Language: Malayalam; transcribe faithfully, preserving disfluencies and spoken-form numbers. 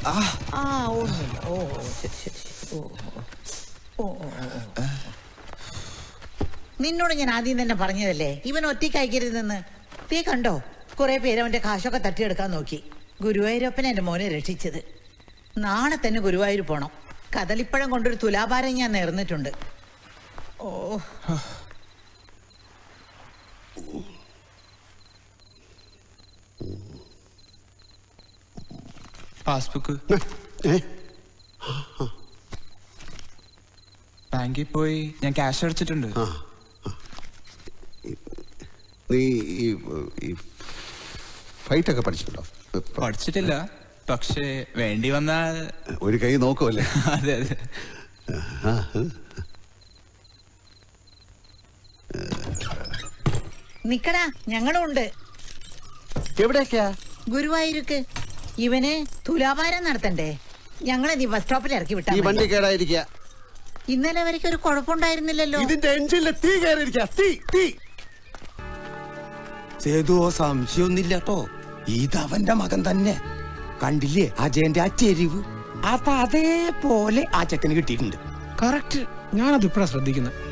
ആ ഓർമ്മയില്ല. ഓ ശരി ശരി ശരി. ഓ ഓ ഓ ഓ നിന്നോട് ഞാൻ ആദ്യം തന്നെ പറഞ്ഞതല്ലേ ഇവൻ ഒറ്റയ്ക്ക് അയക്കരുതെന്ന്. തീ കണ്ടോ, കുറെ പേര് അവന്റെ കാശൊക്കെ തട്ടിയെടുക്കാൻ നോക്കി. ഗുരുവായൂരപ്പൻ എന്റെ മോനെ രക്ഷിച്ചത്. നാളെ തന്നെ ഗുരുവായൂർ പോണം. കദളിപ്പഴം കൊണ്ടൊരു തുലാഭാരം ഞാൻ നേർന്നിട്ടുണ്ട്. ഓ പാസ്ബുക്ക് ബാങ്കിൽ പോയി ഞാൻ ക്യാഷ് അടച്ചിട്ടുണ്ട്. നീ ഈ ഫൈറ്റ് ഒക്കെ പഠിച്ചിട്ടുണ്ടോ? പഠിച്ചിട്ടില്ല, പക്ഷേ വേണ്ടി വന്നാൽ ഒരു കൈ നോക്കുമല്ലേ? അതെ അതെ. നിക്കടാ, ഞങ്ങളും ഉണ്ട്. എവിടേക്കാ? ഗുരുവായൂർക്ക്. ഇവന് തുലാഭാരം നടത്തണ്ടേ? ഞങ്ങളെ നീ ബസ് സ്റ്റോപ്പിൽ ഇറക്കി വിട്ടാ. ഈ വണ്ടി കേടായിരിക്കുക. ഇന്നലെ വരയ്ക്ക് ഒരു കുഴപ്പമുണ്ടായിരുന്നില്ലല്ലോ. ഇതിന്റെ എഞ്ചിനിൽ തീ കയറിയിരിക്കുക. തീ തീ സേതു സംശയമൊന്നുമില്ല കേട്ടോ, ഇതവന്റെ മകൻ തന്നെ. കണ്ടില്ലേ അജയന്റെ ആ ചെരിവ്? അപ്പൊ അതേപോലെ ആ ചെക്കന് കിട്ടിയിട്ടുണ്ട്. കറക്റ്റ്, ഞാനത് ഇപ്പഴാ ശ്രദ്ധിക്കുന്നത്.